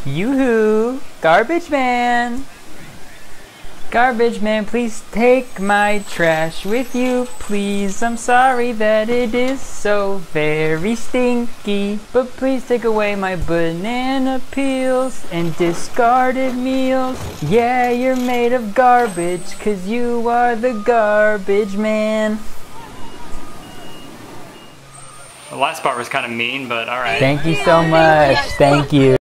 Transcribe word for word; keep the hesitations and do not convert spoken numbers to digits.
Yoo-hoo! Garbage man! Garbage man, please take my trash with you, please. I'm sorry that it is so very stinky, but please take away my banana peels and discarded meals. Yeah, you're made of garbage, 'cause you are the garbage man. The last part was kind of mean, but alright. Thank you so much. Thank you.